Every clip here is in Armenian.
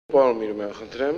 Պարոն Միրոյան, խնդրեմ։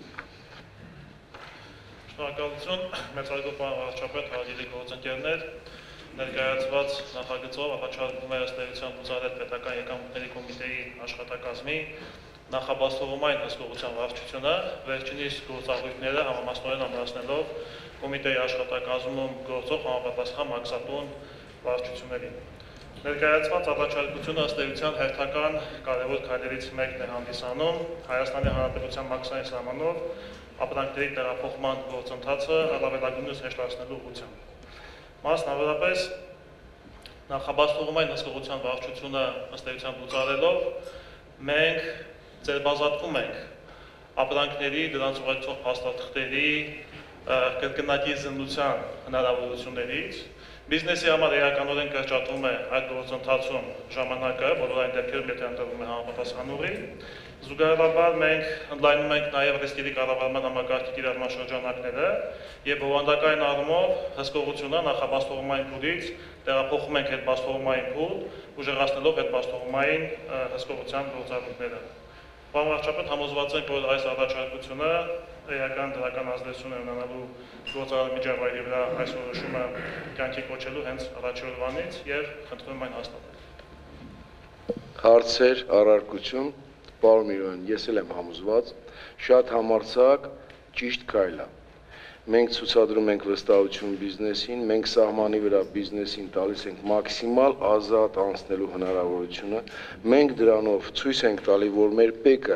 Շնորհակալություն, մեծարգո պարոն վարչապետ, հարգելի գործընկերներ, ներկայացված նախագծով առաջարկվում է ըստ էության բուծարել պետական եկամուտների կոմիտեի աշխատակազմի նախաբաստողումային հսկողության վարչությունը, վերջինիս գործառույթները համամասնորեն ամրացնելով կոմիտեի աշխատակազմում գործող համապատասխան մաքսատուն վարչություններին։ Ներկայացված առաջարկությունը ըստ էության հերթական կարևոր քայլերից մեկն է հանդիսանում Հայաստանի Հանրապետության մաքսային սահմանով ապրանքների տեղափոխման գործընթացը առավելագույնս հեշտացնելու ուղղությամբ։ Մասնավորապես նախաբաստողումային հսկողության վարչությունը ըստ էության բուծարելով մենք ձերբազատվում ենք ապրանքների դրանց ուղեկցող փաստաթղթերի կրկնակի զննության հնարավորություններից։ Բիզնեսի համար էականորեն կրճատվում է այդ գործընթացում ժամանակը, բոլոր այն դեպքերում, եթե ընտրվում է համապատասխան ուղի։ Զուգահեռաբար մենք ընդլայնում ենք նաև ռիսկերի կառավարման համակարգի կիրառման շրջանակները եւ բովանդակային առումով հսկողությունը նախաբաստողումային փուլից տեղափոխում ենք հետբաստողումային փուլ, ուժեղացնելով հետբաստողումային հսկողության գործառույթները։ Պարոն վարչապետ, համոզված ենք, որ այս առաջարկությունը էական դրական ազդեցություն է ունենալու գործարար միջավայրի վրա այս որոշումը կյանքի կոչելու հենց առաջին օրվանից եւ խնդրում եմ այն հաստատել։ Հարցեր, առարկություն, պարոն Միրոյան, ես էլ եմ համոզված, շատ համարձակ, ճիշտ քայլ է։ Մենք ցուցադրում ենք վստահություն բիզնեսին, մենք սահմանի վրա բիզնեսին տալիս ենք մաքսիմալ ազատ անցնելու հնարավորությունը, մենք դրանով ցույց ենք տալի, որ մեր ՊԵԿ-ը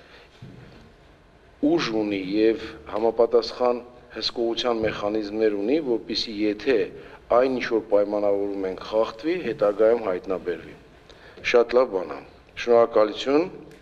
ուժ ունի եւ համապատասխան հսկողության մեխանիզմներ ունի, որպեսզի եթե այն ինչ որ պայմանավորում ենք խախտվի, հետագայում հայտնաբերվի։ Շատ լավ բան է։ Շնորհակալություն։